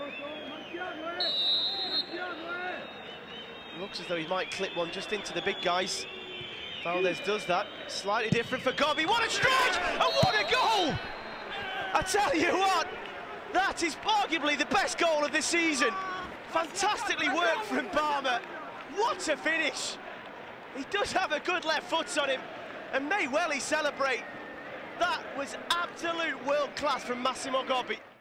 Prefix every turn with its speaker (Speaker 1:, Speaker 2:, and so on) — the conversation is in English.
Speaker 1: Looks as though he might clip one just into the big guys. Valdez does that. Slightly different for Gobbi. What a stretch! And what a goal! I tell you what, that is arguably the best goal of the season. Fantastically worked from Parma. What a finish! He does have a good left foot on him, and may well he celebrate. That was absolute world class from Massimo Gobbi.